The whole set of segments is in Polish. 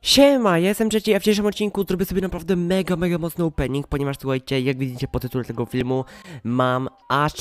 Siema, ja jestem Trzeci, a w dzisiejszym odcinku zrobię sobie naprawdę mega mocny opening, ponieważ słuchajcie, jak widzicie po tytule tego filmu, mam aż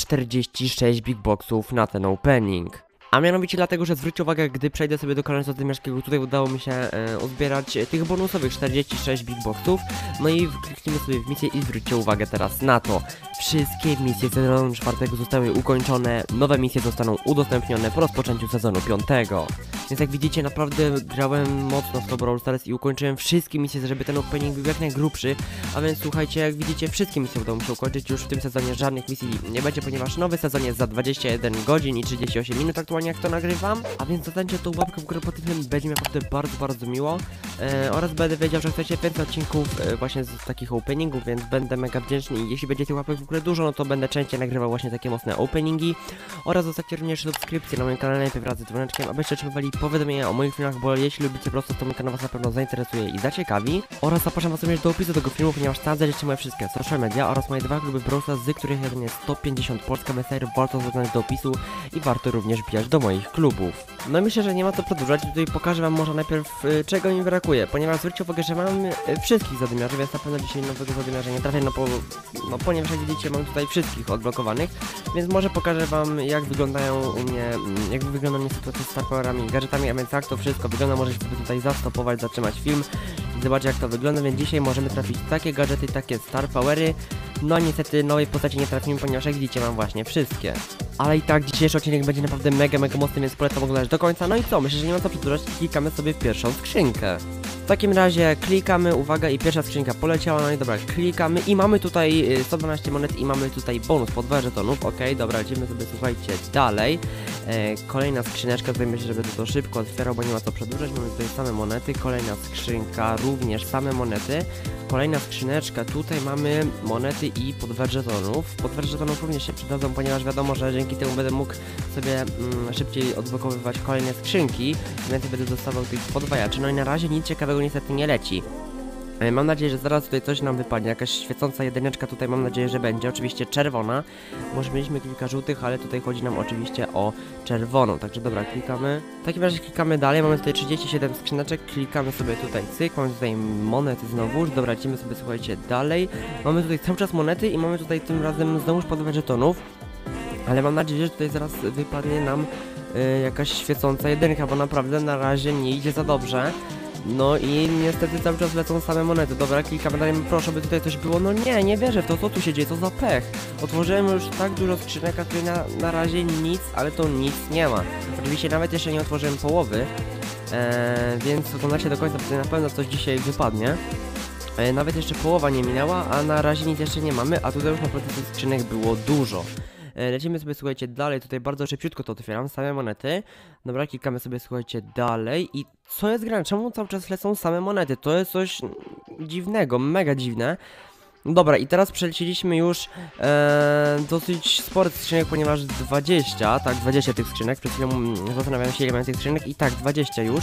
46 big boxów na ten opening. A mianowicie dlatego, że zwróćcie uwagę, gdy przejdę sobie do kalendarza zamiarskiego, tutaj udało mi się uzbierać tych bonusowych 46 big boxów. No i kliknijmy sobie w misję i zwróćcie uwagę teraz na to. Wszystkie misje sezonu 4 zostały ukończone, nowe misje zostaną udostępnione po rozpoczęciu sezonu 5. Więc jak widzicie, naprawdę grałem mocno w to Brawl Stars i ukończyłem wszystkie misje, żeby ten opening był jak najgrubszy. A więc słuchajcie, jak widzicie, wszystkie misje udało mi się ukończyć. Już w tym sezonie żadnych misji nie będzie, ponieważ nowy sezon jest za 21 godzin i 38 minut aktualnie, jak to nagrywam. A więc zostańcie tą łapkę w górę pod tym filmem, będzie mi naprawdę bardzo miło. Oraz będę wiedział, że chcecie więcej odcinków właśnie z takich openingów, więc będę mega wdzięczny i jeśli będzie tych łapek w ogóle dużo, no to będę częściej nagrywał właśnie takie mocne openingi. Oraz zostawcie również subskrypcję na moim kanale, najpierw wraz z dzwoneczkiem, abyście otrzymywali powiadomienia o moich filmach, bo jeśli lubicie po prostu, to mój kanał was na pewno zainteresuje i zaciekawi. Oraz zapraszam was również do opisu tego filmu, ponieważ tam znajdziecie moje wszystkie social media oraz moje dwa kluby Brawl Stars, z których jeden jest 150 Polska Messer, warto zaglądać do opisu i warto również wbijać do moich klubów. No myślę, że nie ma co przedłużać, tutaj pokażę wam może najpierw czego mi brakuje, ponieważ zwróćcie uwagę, że mam wszystkich zadymiarzy, więc na pewno dzisiaj nowego zadymiarza nie trafię, ponieważ jak widzicie mam tutaj wszystkich odblokowanych, więc może pokażę wam jak wyglądają u mnie, jak wygląda mnie sytuacja z Star Powerami i gadżetami, a więc jak to wszystko wygląda, możecie sobie tutaj zastopować, zatrzymać film i zobaczyć jak to wygląda, więc dzisiaj możemy trafić takie gadżety, takie Star Powery. No niestety nowej postaci nie trafimy, ponieważ jak widzicie mam właśnie wszystkie. Ale i tak dzisiejszy odcinek będzie naprawdę mega mocny, więc polecam oglądać do końca. No i co, myślę, że nie ma co przedłużać, klikamy sobie w pierwszą skrzynkę. W takim razie klikamy, uwaga, i pierwsza skrzynka poleciała, no i dobra, klikamy i mamy tutaj 112 monet i mamy tutaj bonus po 2 żetonów, okej, dobra, lecimy sobie, słuchajcie, dalej. Kolejna skrzyneczka, tutaj myślę, żeby to szybko otwierał, bo nie ma co przedłużać, mamy tutaj same monety, kolejna skrzynka, również same monety. Kolejna skrzyneczka, tutaj mamy monety i podwar żetonów. Podwar żetonów również się przydadzą, ponieważ wiadomo, że dzięki temu będę mógł sobie szybciej odblokowywać kolejne skrzynki, więc będę dostawał tych podwajaczy. No i na razie nic ciekawego niestety nie leci. Mam nadzieję, że zaraz tutaj coś nam wypadnie, jakaś świecąca jedyneczka tutaj mam nadzieję, że będzie, oczywiście czerwona. Może mieliśmy kilka żółtych, ale tutaj chodzi nam oczywiście o czerwoną, także dobra, klikamy. W takim razie klikamy dalej, mamy tutaj 37 skrzyneczek, klikamy sobie tutaj cyk, mamy tutaj monety znowuż, dobra, lecimy sobie, słuchajcie, dalej. Mamy tutaj cały czas monety i mamy tutaj tym razem znowuż po 2 żetonów. Ale mam nadzieję, że tutaj zaraz wypadnie nam jakaś świecąca jedynka, bo naprawdę na razie nie idzie za dobrze. No i niestety cały czas lecą same monety. Dobra, klikamy dalej, proszę, by tutaj coś było. No nie wierzę w to, co tu się dzieje, co za pech. Otworzyłem już tak dużo skrzynek, a tutaj na razie nic, ale to nic nie ma. Oczywiście nawet jeszcze nie otworzyłem połowy, więc oglądajcie do końca, bo tutaj na pewno coś dzisiaj wypadnie. Nawet jeszcze połowa nie minęła, a na razie nic jeszcze nie mamy, a tutaj już naprawdę tych skrzynek było dużo. Lecimy sobie, słuchajcie, dalej, tutaj bardzo szybciutko to otwieram, same monety. Dobra, klikamy sobie, słuchajcie, dalej i co jest grane? Czemu cały czas lecą same monety? To jest coś dziwnego, mega dziwne. Dobra, i teraz przeleciliśmy już dosyć spory skrzynek, ponieważ 20 tych skrzynek, przed chwilą zastanawiałem się ile mam tych skrzynek i tak, 20 już.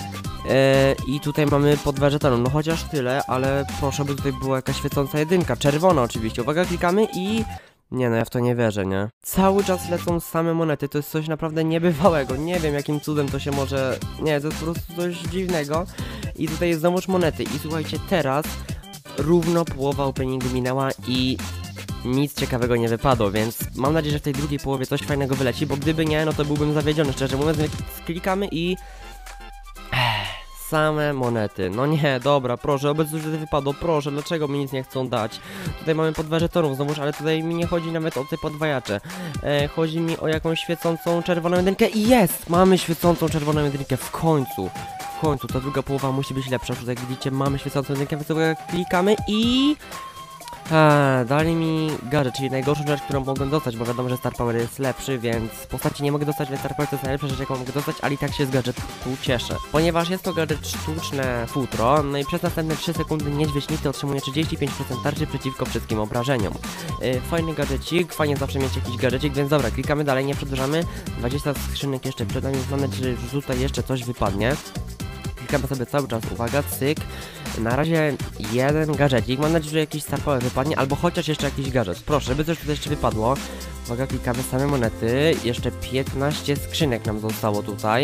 I tutaj mamy po 2 żetonów, no chociaż tyle, ale proszę, by tutaj była jakaś świecąca jedynka, czerwona oczywiście, uwaga, klikamy i... Nie no, ja w to nie wierzę, nie? Cały czas lecą same monety, to jest coś naprawdę niebywałego, nie wiem jakim cudem to się może... Nie, to jest po prostu coś dziwnego. I tutaj jest znowuż monety i słuchajcie, teraz równo połowa openingu minęła i nic ciekawego nie wypadło, więc mam nadzieję, że w tej drugiej połowie coś fajnego wyleci, bo gdyby nie, no to byłbym zawiedziony, szczerze mówiąc, więc klikamy i... Same monety, no nie, dobra, proszę, obecnie już wypadło, proszę, dlaczego mi nic nie chcą dać? Tutaj mamy po 2 żetonów znowuż, ale tutaj mi nie chodzi nawet o te podwajacze. Chodzi mi o jakąś świecącą czerwoną jedynkę i jest! Mamy świecącą czerwoną jedynkę, w końcu, ta druga połowa musi być lepsza, tutaj jak widzicie mamy świecącą jedynkę, więc sobie klikamy i... dali mi gadżet, czyli najgorszą rzecz, którą mogłem dostać, bo wiadomo, że Star Power jest lepszy, więc postaci nie mogę dostać, ale Star Power to jest najlepsza rzecz, jaką mogę dostać, ale i tak się z gadżetu cieszę. Ponieważ jest to gadżet sztuczne futro, no i przez następne 3 sekundy niedźwiedź nigdy otrzymuje 35% tarczy przeciwko wszystkim obrażeniom. Fajny gadżecik, fajnie zawsze mieć jakiś gadżecik, więc dobra, klikamy dalej, nie przedłużamy. 20 skrzynek jeszcze przed nami, mam nadzieję, że tutaj jeszcze coś wypadnie. Klikamy sobie cały czas, uwaga, cyk. Na razie jeden gadżecik, mam nadzieję, że jakiś Star Power wypadnie, albo chociaż jeszcze jakiś gadżet. Proszę, żeby coś tutaj jeszcze wypadło. Uwaga, klikamy same monety, jeszcze 15 skrzynek nam zostało tutaj.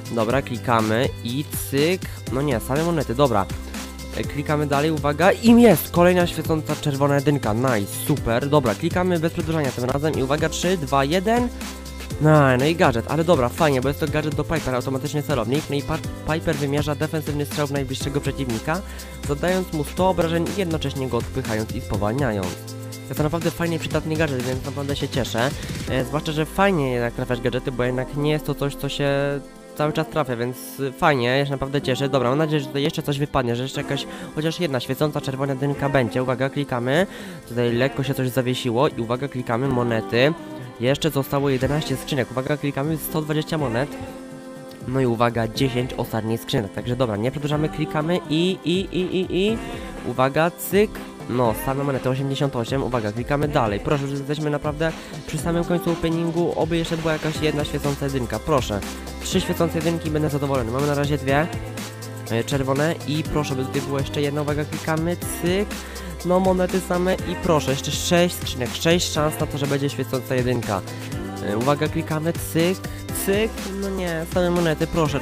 Dobra, klikamy i cyk. No nie, same monety, dobra. Klikamy dalej, uwaga, i jest kolejna świecąca czerwona jedynka, nice, super, dobra, klikamy bez przedłużania tym razem i uwaga, 3, 2, 1. No i gadżet, ale dobra, fajnie, bo jest to gadżet do Piper, automatyczny celownik. No i Piper wymierza defensywny strzał w najbliższego przeciwnika, zadając mu 100 obrażeń, jednocześnie go odpychając i spowalniając. Jest to naprawdę fajnie przydatny gadżet, więc naprawdę się cieszę. Zwłaszcza, że fajnie jednak trafiać gadżety, bo jednak nie jest to coś, co się cały czas trafia, więc fajnie, ja się naprawdę cieszę. Dobra, mam nadzieję, że tutaj jeszcze coś wypadnie, że jeszcze jakaś, chociaż jedna świecąca czerwona dynka będzie. Uwaga, klikamy, tutaj lekko się coś zawiesiło i uwaga, klikamy monety. Jeszcze zostało 11 skrzynek, uwaga, klikamy 120 monet. No i uwaga, 10 ostatnich skrzynek, także dobra, nie przedłużamy, klikamy i uwaga, cyk. No, same monety 88, uwaga, klikamy dalej. Proszę, już jesteśmy naprawdę przy samym końcu openingu, oby jeszcze była jakaś jedna świecąca jedynka, proszę. 3 świecące jedynki, będę zadowolony. Mamy na razie 2 czerwone i proszę, by tutaj było jeszcze jedna, uwaga, klikamy, cyk. No, monety same i proszę, jeszcze 6 skrzynek, 6 szans na to, że będzie świecąca jedynka. Uwaga, klikamy, cyk, cyk, no nie, same monety, proszę,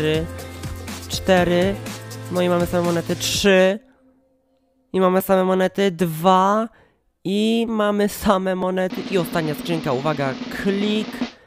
4, no i mamy same monety, 3, i mamy same monety, 2, i mamy same monety, i ostatnia skrzynka, uwaga, klik.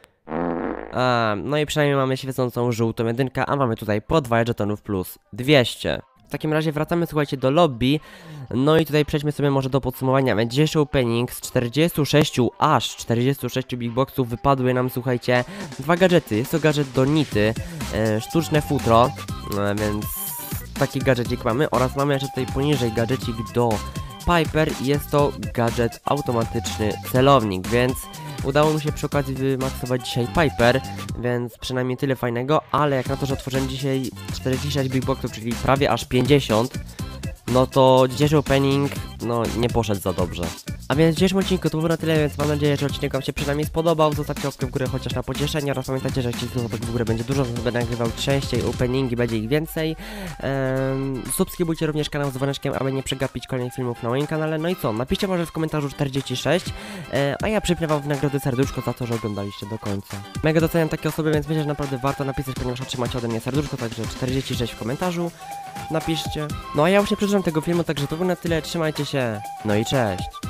No i przynajmniej mamy świecącą żółtą jedynkę, a mamy tutaj po 2 żetonów plus 200. W takim razie wracamy, słuchajcie, do lobby. No i tutaj przejdźmy sobie może do podsumowania. Dzisiejszy opening z 46, aż 46 big boxów wypadły nam, słuchajcie, 2 gadżety. Jest to gadżet do Nity, sztuczne futro, więc taki gadżecik mamy. Oraz mamy jeszcze tutaj poniżej gadżecik do Piper i jest to gadżet automatyczny celownik, więc udało mi się przy okazji wymaksować dzisiaj Piper, więc przynajmniej tyle fajnego, ale jak na to, że otworzyłem dzisiaj 46 big boxów, czyli prawie aż 50, no to dzisiejszy opening, no nie poszedł za dobrze. A więc w dzisiejszym odcinku to było na tyle, więc mam nadzieję, że odcinek wam się przynajmniej spodobał. Zostawcie łapkę w górę chociaż na pocieszenie oraz pamiętajcie, że jak ci łapek w górę będzie dużo, to będę nagrywał częściej openingi, będzie ich więcej. Subskrybujcie również kanał z dzwoneczkiem, aby nie przegapić kolejnych filmów na moim kanale. No i co, napiszcie może w komentarzu 46, a ja przypnę wam w nagrodę serduszko za to, że oglądaliście do końca. Mega doceniam takie osoby, więc myślę, że naprawdę warto napisać, ponieważ otrzymacie ode mnie serduszko, także 46 w komentarzu napiszcie. No a ja już nie przedłużam tego filmu, także to było na tyle, trzymajcie się, no i cześć!